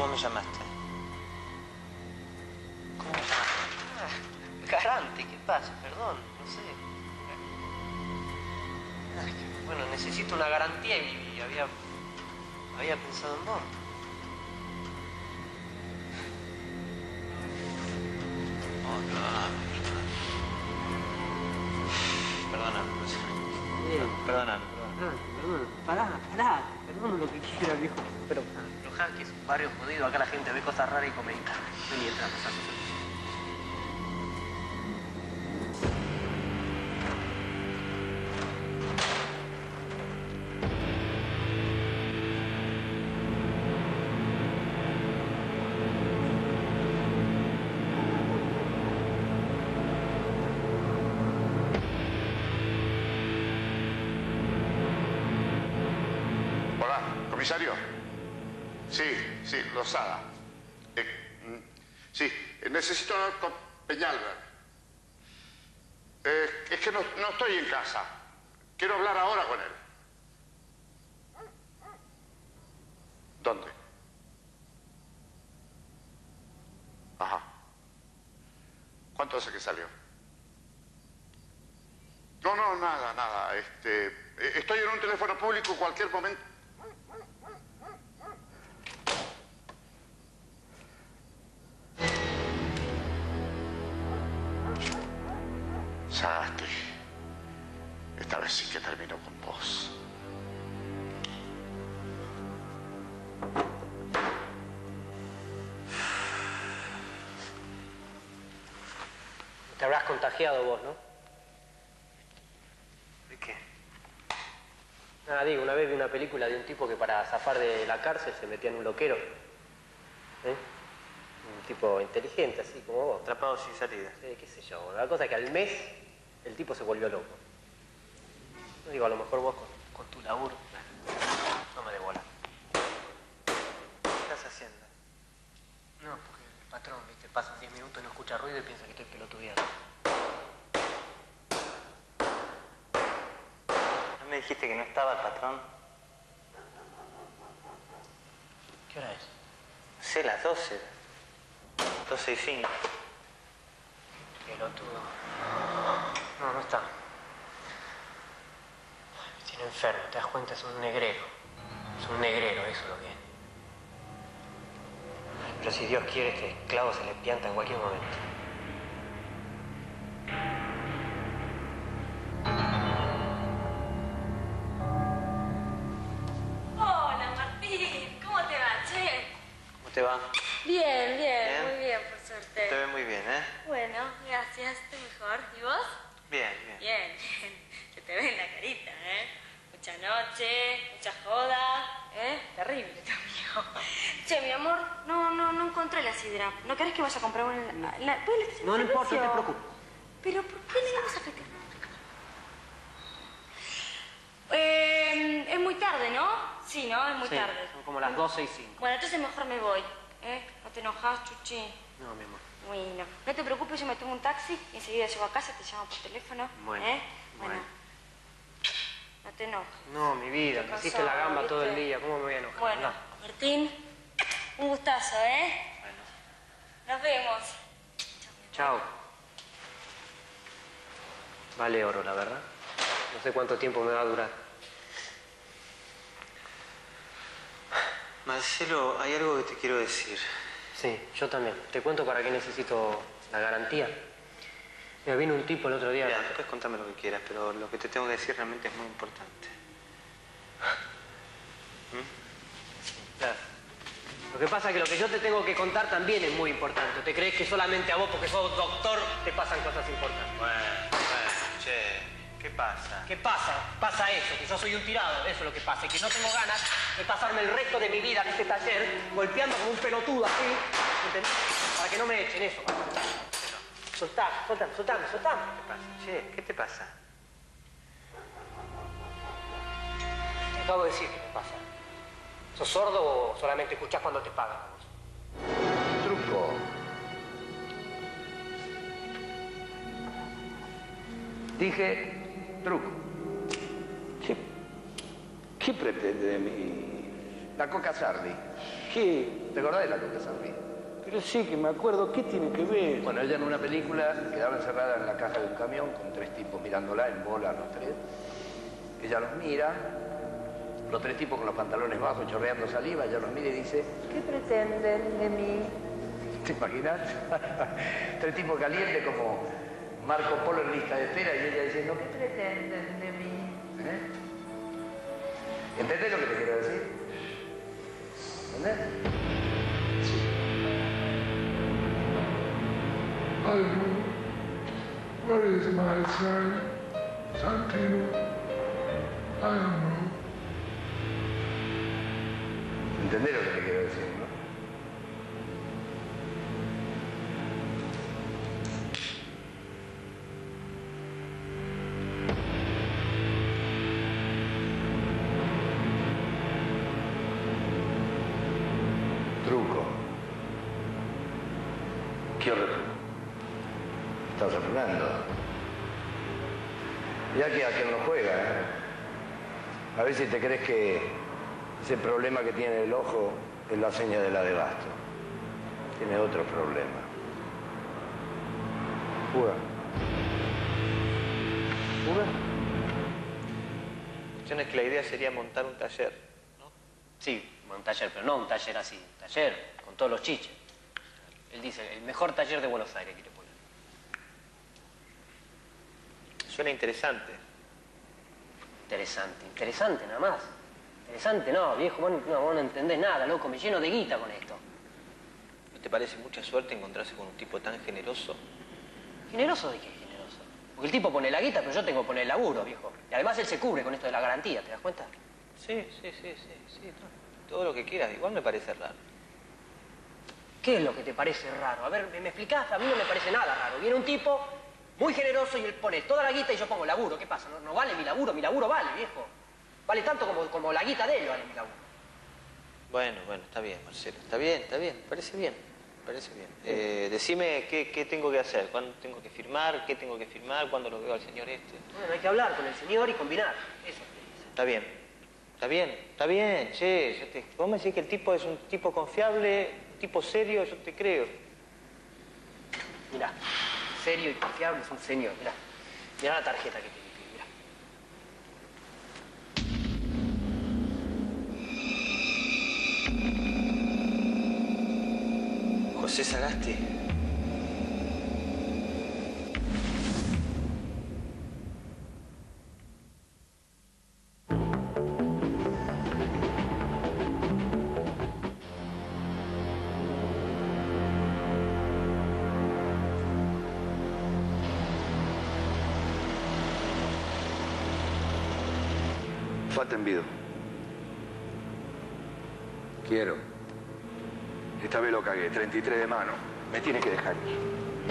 me llamaste? ¿Cómo me llamaste? Garante, ¿qué pasa? Perdón, no sé. Bueno, necesito una garantía y había pensado en vos. Oh, perdóname. Perdóname. Pará. Perdón lo que quiera, viejo. Pero que es un barrio jodido. Acá la gente ve cosas raras y comenta. Vení, entra, pasá. ¿Comisario? Sí, Lozada. Sí, necesito hablar con Peñalver. Es que no estoy en casa. Quiero hablar ahora con él. ¿Dónde? Ajá. ¿Cuánto hace que salió? No, nada. Estoy en un teléfono público, cualquier momento. Sagasti, esta vez sí que termino con vos. Te habrás contagiado vos, ¿no? ¿De qué? Nada, digo, una vez vi una película de un tipo que para zafar de la cárcel se metía en un loquero. Un tipo inteligente, así como vos. Atrapado sin salida. Sí, qué sé yo. La cosa es que al mes el tipo se volvió loco. No digo, a lo mejor vos con tu laburo. No me dé bola. ¿Qué estás haciendo? No, porque el patrón, viste, pasa 10 minutos y no escucha ruido y piensa que estoy pelotudeando. ¿No me dijiste que no estaba el patrón? ¿Qué hora es? No sé, las 12. 12:05. Pelotudo. No está. Me tiene enfermo, ¿te das cuenta? Es un negrero. Es un negrero, eso es lo que es. Pero si Dios quiere, este esclavo se le pianta en cualquier momento. Hola, Martín. ¿Cómo te va, che? ¿Cómo te va? Bien, ¿Bien? muy bien, por suerte. Te ve muy bien, ¿eh? Bueno, gracias, estoy mejor. ¿Y vos? Bien. Bien. Se te ve en la carita, ¿eh? Mucha noche, mucha joda, ¿eh? Terrible, tu amigo. Che, mi amor, no encontré la sidra. ¿No querés que vaya a comprar una? No importa, no te preocupes. ¿Pero por qué le vamos a festejar? Es muy tarde, ¿no? Sí, ¿no? Es muy tarde. Son como las 12:05. Bueno, entonces mejor me voy, ¿eh? ¿No te enojas, Chuchi? No, mi amor. Bueno, no te preocupes, yo me tomo un taxi y enseguida llego a casa, te llamo por teléfono, Bueno, ¿eh? bueno. No te enojes. No, mi vida, me hiciste la gamba todo el día. ¿Cómo me voy a enojar? Bueno, No. Martín, un gustazo, ¿eh? Bueno. Nos vemos. Chao. Vale oro, la verdad. No sé cuánto tiempo me va a durar. Marcelo, hay algo que te quiero decir. Sí, yo también. Te cuento para qué necesito la garantía. Mira, vino un tipo el otro día... Mira, después contame lo que quieras, pero lo que te tengo que decir realmente es muy importante. Claro. Lo que pasa es que lo que yo te tengo que contar también es muy importante. ¿Te crees que solamente a vos, porque sos doctor, te pasan cosas importantes? Bueno, che, ¿qué pasa? ¿Qué pasa? Pasa eso, que yo soy un tirado, eso es lo que pasa. Y que no tengo ganas de pasarme el resto de mi vida en este taller golpeando como un pelotudo así, ¿entendés? Para que no me echen eso. Soltame. ¿Qué pasa? Che, ¿qué te pasa? Te acabo de decir qué me pasa. ¿Sos sordo o solamente escuchás cuando te pagan? Truco. Dije truco. ¿Qué pretende de mí? La Coca Sarli. ¿Qué? ¿Te acordás de la Coca Sarli? Pero sí que me acuerdo. ¿Qué tiene que ver? Bueno, ella en una película quedaba encerrada en la caja de un camión con 3 tipos mirándola en bola, los 3. Ella los mira, los 3 tipos con los pantalones bajos chorreando saliva, ella los mira y dice, ¿qué pretenden de mí? ¿Te imaginas? 3 tipos calientes como Marco Polo en lista de espera y ella diciendo, ¿qué pretenden de mí? ¿Entendés lo que te quiero decir? ¿Entendés? I don't know. What is my sign? Santino. I don't know. ¿Entendés lo que te quiero decir, no? Truco. ¿Qué otro truco? Estás apurando. Ya que a quien lo juega, ¿eh? A ver si te crees que ese problema que tiene el ojo es la seña de la de gasto. Tiene otro problema. Juga. ¿Juga? La cuestión es que la idea sería montar un taller, ¿no? Sí, un taller, pero no un taller así. Un taller con todos los chiches. Él dice, el mejor taller de Buenos Aires quiere poner. Suena interesante. Interesante, interesante nada más. Interesante no, viejo, vos no entendés nada, loco, me lleno de guita con esto. ¿No te parece mucha suerte encontrarse con un tipo tan generoso? ¿Generoso de qué generoso? Porque el tipo pone la guita, pero yo tengo que poner el laburo, viejo. Y además él se cubre con esto de la garantía, ¿te das cuenta? Sí. Todo lo que quieras, igual me parece raro. ¿Qué es lo que te parece raro? A ver, ¿me explicás? A mí no me parece nada raro. Viene un tipo muy generoso y él pone toda la guita y yo pongo laburo. ¿Qué pasa? ¿No vale mi laburo? Mi laburo vale, viejo. Vale tanto como la guita de él vale mi laburo. Bueno, está bien, Marcelo. Está bien, parece bien. Decime qué tengo que hacer, cuándo tengo que firmar, qué tengo que firmar, cuándo lo veo al señor este. Bueno, hay que hablar con el señor y combinar. Eso. Está bien, che. Vos me decís que el tipo es un tipo confiable, un tipo serio, yo te creo. Mirá, serio y confiable es un señor, mirá. Mirá la tarjeta que tiene, mirá. José Sagasti. Falta envido. Quiero. Esta vez lo cagué, 33 de mano. Me tiene que dejar ir.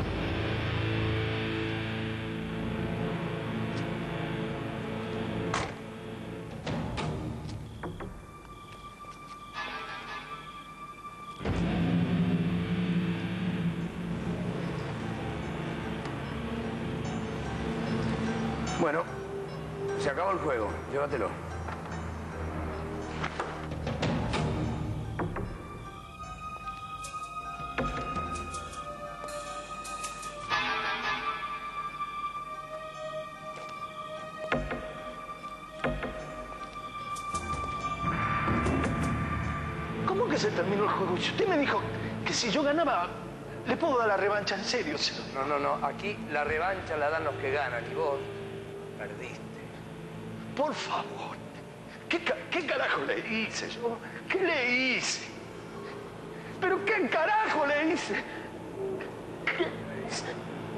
Bueno, se acabó el juego. Llévatelo. ¿Cómo que se terminó el juego? Si usted me dijo que si yo ganaba, le puedo dar la revancha en serio. No. Aquí la revancha la dan los que ganan y vos perdiste. Por favor. ¿Qué carajo le hice yo? ¿Qué le hice? ¿Pero qué carajo le hice? ¿Qué le hice?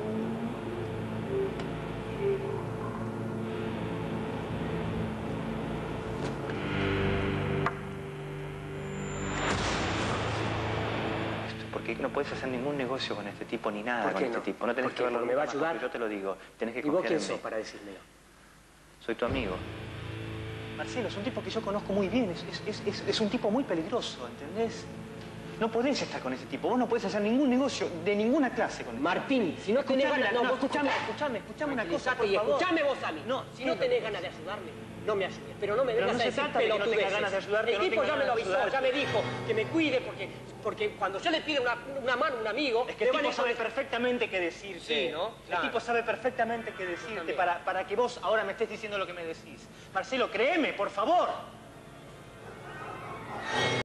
Porque no puedes hacer ningún negocio con este tipo ni nada con este tipo. No tenés que verlo. ¿Me va a ayudar? Yo te lo digo. Tenés que ¿Y vos confiar quién en sos mí. para decírmelo? Soy tu amigo. Marcelo, es un tipo que yo conozco muy bien. Es un tipo muy peligroso, ¿entendés? No podés estar con ese tipo. Vos no podés hacer ningún negocio de ninguna clase con él. Martín, si no tenés ganas... escuchame una cosa, por favor. Escuchame vos a mí. No, si no tenés ganas de ayudarme, no me ayudes, pero no me Pero vengas no a se decir trata de que no tenga pelotudeces. ganas de ayudarte, El no tipo tenga ya me lo ganas de avisó, ya ayudarte. me dijo que me cuide porque cuando yo le pido una mano a un amigo... Es que me el van tipo a sabe decir- perfectamente qué decirte. Sí, ¿no? Claro. El tipo sabe perfectamente qué decirte también. para que vos ahora me estés diciendo lo que me decís. Marcelo, créeme, por favor.